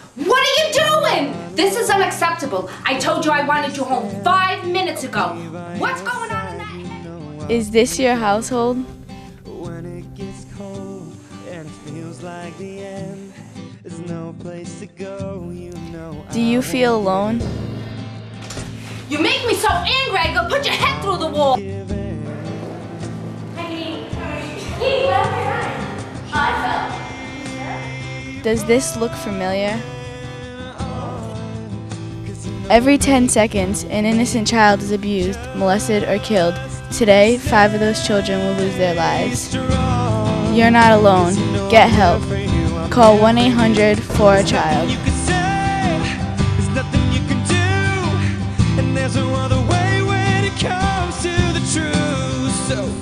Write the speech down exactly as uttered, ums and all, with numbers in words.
What are you doing? This is unacceptable. I told you I wanted you home five minutes ago. What's going on in that head? Is this your household? When it gets cold and it feels like the end, there's no place to go, you know. Do you feel alone? You make me so angry, I go put your head through the wall. Does this look familiar? Every ten seconds, an innocent child is abused, molested, or killed. Today, five of those children will lose their lives. You're not alone. Get help. Call one eight hundred for a child. You can say there's nothing you can do, and there's no other way when it comes to the truth. So